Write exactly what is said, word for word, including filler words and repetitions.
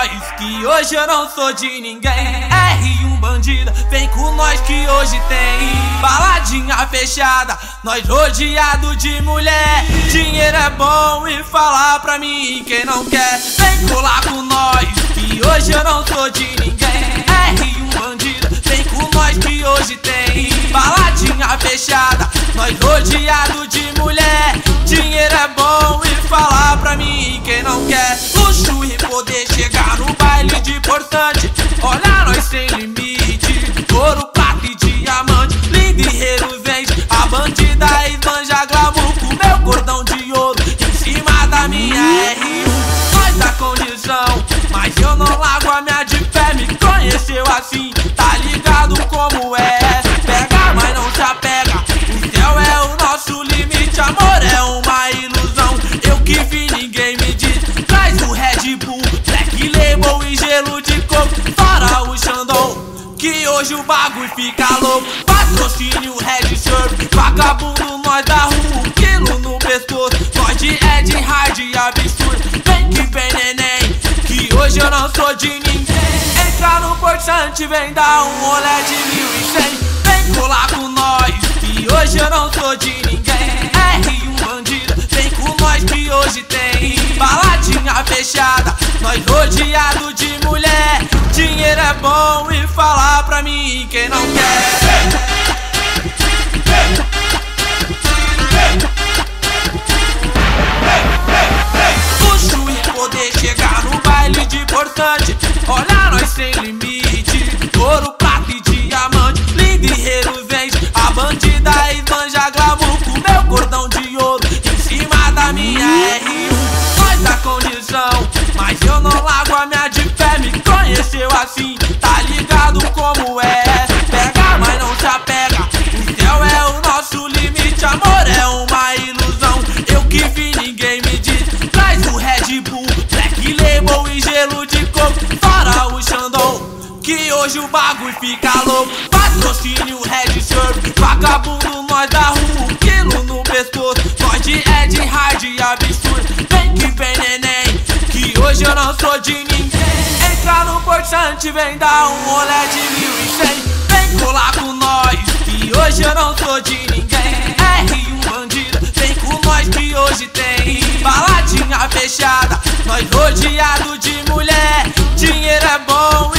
nós, que hoje eu não sou de ninguém. R um bandida, vem com nós que hoje tem baladinha fechada, nós rodeado de mulher. Dinheiro é bom e falar pra mim quem não quer. Vem colar com nós, que hoje eu não sou de ninguém. R um bandida, vem com nós que hoje tem baladinha fechada, nós rodeado de mulher. Dinheiro é bom e falar pra mim quem não quer. Luxo e poder chegar no baile de portante, olha nós sem limite. Ouro, prata e diamante, lindo e reluzente. A bandida esbanja glamour com meu cordão de ouro em cima da minha R um. Nós dá condição, mas eu não largo a minha de pé. Me conheceu assim, tá ligado como é. Pega, mas não se apega, o céu é o nosso limite. Amor é uma ilusão, eu que vi ninguém me diz. Traz o Red Bull, Black Label e gelo de coco. Fora o Xandão, que hoje o bagulho fica louco. Patrocínio Red Surf, vagabundo nós da rua, um quilo no pescoço. Nós de Ed Hard e absurdo, vem que vem neném, que hoje eu não sou de ninguém. Entra no Porchante, vem dar um olé de mil e cem. Vem colar com nós, que hoje eu não sou de ninguém. R um bandida, vem com nós que hoje tem baladinha fechada, nós rodeado de mulher. Dinheiro é bom e falar pra mim quem não quer. Luxo e poder chegar no baile de portante, olha nós sem limite. Ouro, prata e diamante, lindo e reluzente. A bandida esbanja glamour com meu cordão de ouro em cima da minha R um. Nós dá condição, mas eu não largo a minha de pé. Me conheceu assim, tá ligado como é. Pega, mas não se apega, o céu é o nosso limite. Amor é uma ilusão, eu que vi ninguém me diz. Traz o Red Bull, Black Label e gelo de coco. Fora o Xandão, que hoje o bagulho fica louco. Patrocínio Red Surf, vagabundo nós da rua, um quilo no pescoço. Nós de Ed Hard e absurdo, vem que vem neném, que hoje eu não sou de ninguém. Entra no Porchante, vem dar um olé de mil e cem. Vem colar com nós, que hoje eu não sou de ninguém. R um bandida, vem com nós que hoje tem baladinha fechada, nós rodeado de mulher. Dinheiro é bom e